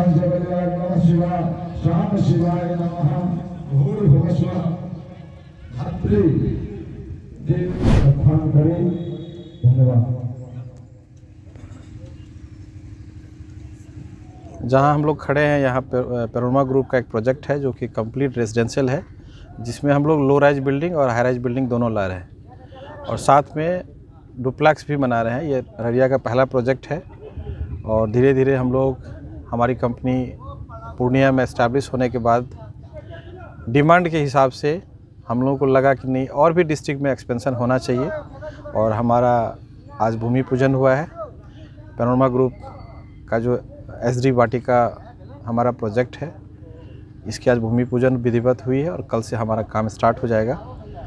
नमः शिवाय, शाम शिवाय नमः, भूर्भुवः स्वः, धात्री देव स्थान करें। धन्यवाद। जहां हम लोग खड़े हैं यहाँ पैनोरमा ग्रुप का एक प्रोजेक्ट है जो कि कंप्लीट रेजिडेंशियल है, जिसमें हम लोग लो राइज बिल्डिंग और हाई राइज बिल्डिंग दोनों ला रहे हैं और साथ में डुप्लेक्स भी बना रहे हैं। ये अररिया का पहला प्रोजेक्ट है और धीरे धीरे हम लोग, हमारी कंपनी पूर्णिया में एस्टैब्लिश होने के बाद डिमांड के हिसाब से हम लोगों को लगा कि नहीं, और भी डिस्ट्रिक्ट में एक्सपेंशन होना चाहिए और हमारा आज भूमि पूजन हुआ है। पैनोरमा ग्रुप का जो SD वाटिका हमारा प्रोजेक्ट है, इसकी आज भूमि पूजन विधिवत हुई है और कल से हमारा काम स्टार्ट हो जाएगा।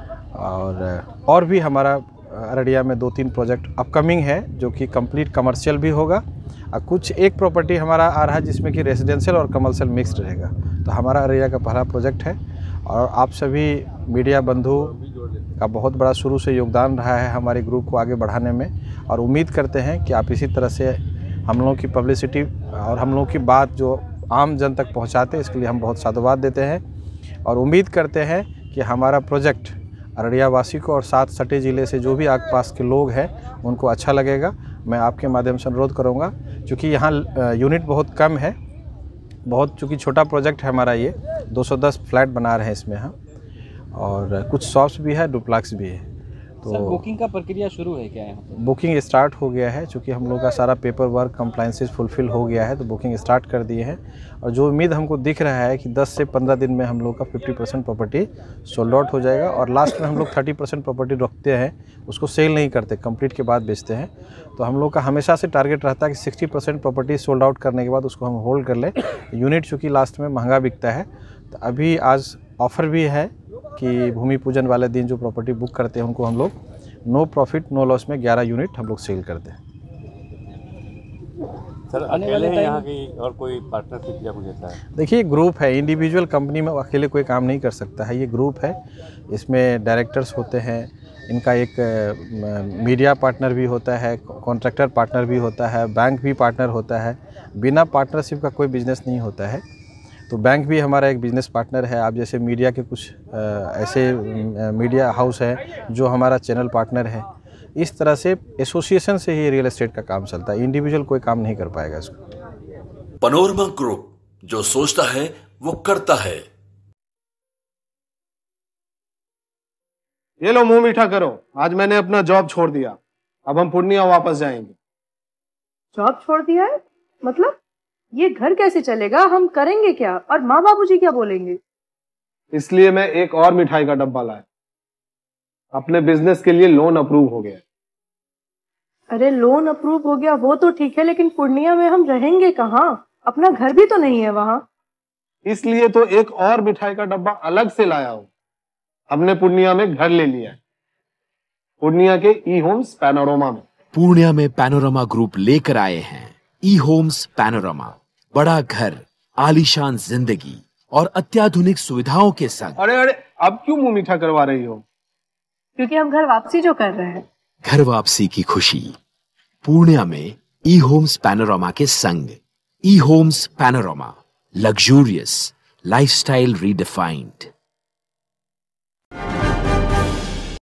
और भी हमारा अररिया में 2-3 प्रोजेक्ट अपकमिंग है जो कि कंप्लीट कमर्शियल भी होगा और कुछ एक प्रॉपर्टी हमारा आ रहा है जिसमें कि रेजिडेंशियल और कमर्शियल मिक्स्ड रहेगा। तो हमारा अररिया का पहला प्रोजेक्ट है और आप सभी मीडिया बंधु का बहुत बड़ा शुरू से योगदान रहा है हमारे ग्रुप को आगे बढ़ाने में और उम्मीद करते हैं कि आप इसी तरह से हम लोगों की पब्लिसिटी और हम लोगों की बात जो आम जन तक पहुंचाते हैं, इसके लिए हम बहुत साधुवाद देते हैं और उम्मीद करते हैं कि हमारा प्रोजेक्ट अररिया वासी को और साथ सटे ज़िले से जो भी आसपास के लोग हैं उनको अच्छा लगेगा। मैं आपके माध्यम से अनुरोध करूँगा, क्योंकि यहाँ यूनिट बहुत कम है, बहुत चूँकि छोटा प्रोजेक्ट है हमारा, ये 210 फ्लैट बना रहे हैं इसमें हम, और कुछ शॉप्स भी है, डुप्लेक्स भी है। तो सर, बुकिंग का प्रक्रिया शुरू है क्या यहाँ पर? बुकिंग स्टार्ट हो गया है, चूँकि हम लोग का सारा पेपर वर्क कंप्लाइंसेस फुलफिल हो गया है तो बुकिंग स्टार्ट कर दिए हैं और जो उम्मीद हमको दिख रहा है कि 10 से 15 दिन में हम लोग का 50% प्रॉपर्टी सोल्ड आउट हो जाएगा और लास्ट में हम लोग 30% प्रॉपर्टी रखते हैं, उसको सेल नहीं करते, कंप्लीट के बाद बेचते हैं। तो हम लोग का हमेशा से टारगेट रहता है कि 60% प्रॉपर्टी सोल्ड आउट करने के बाद उसको हम होल्ड कर लें। यूनिट चूँकि लास्ट में महंगा बिकता है, तो अभी आज ऑफ़र भी है कि भूमि पूजन वाले दिन जो प्रॉपर्टी बुक करते हैं उनको हम लोग नो प्रॉफिट नो लॉस में 11 यूनिट हम लोग सेल करते हैं। सर, अकेले हैं यहाँ की और कोई पार्टनरशिप या कुछ ऐसा है? देखिए, ग्रुप है, इंडिविजुअल कंपनी में अकेले कोई काम नहीं कर सकता है, ये ग्रुप है, इसमें डायरेक्टर्स होते हैं, इनका एक मीडिया पार्टनर भी होता है, कॉन्ट्रैक्टर पार्टनर भी होता है, बैंक भी पार्टनर होता है। बिना पार्टनरशिप का कोई बिजनेस नहीं होता है, तो बैंक भी हमारा एक बिज़नेस पार्टनर है। आप जैसे मीडिया के कुछ ऐसे मीडिया हाउस है जो हमारा चैनल पार्टनर है। इस तरह से एसोसिएशन से ही रियल एस्टेट का काम चलता है, इंडिविजुअल कोई काम नहीं कर पाएगा इसको। पैनोरमा ग्रुप, जो सोचता है वो करता है। ये लो, मुंह मीठा करो, आज मैंने अपना जॉब छोड़ दिया, अब हम पूर्णिया वापस जाएंगे। जॉब छोड़ दिया है? मतलब ये घर कैसे चलेगा, हम करेंगे क्या और माँ बाबूजी क्या बोलेंगे? इसलिए मैं एक और मिठाई का डब्बा लाया, अपने बिजनेस के लिए लोन अप्रूव हो गया। अरे लोन अप्रूव हो गया वो तो ठीक है, लेकिन पूर्णिया में हम रहेंगे कहाँ? अपना घर भी तो नहीं है वहाँ। इसलिए तो एक और मिठाई का डब्बा अलग से लाया हूँ। हमने पूर्णिया में घर ले लिया है, पूर्णिया के ई-होम्स पैनोरमा में। पूर्णिया में पैनोरमा ग्रुप लेकर आए हैं ई-होम्स पैनोरमा, बड़ा घर, आलीशान जिंदगी और अत्याधुनिक सुविधाओं के संग। अरे अरे, अब क्यों मुंह मीठा करवा रही हो? क्योंकि हम घर वापसी जो कर रहे हैं। घर वापसी की खुशी पूर्णिया में ई-होम्स पैनोरमा के संग। E Homes Panorama, luxurious lifestyle redefined.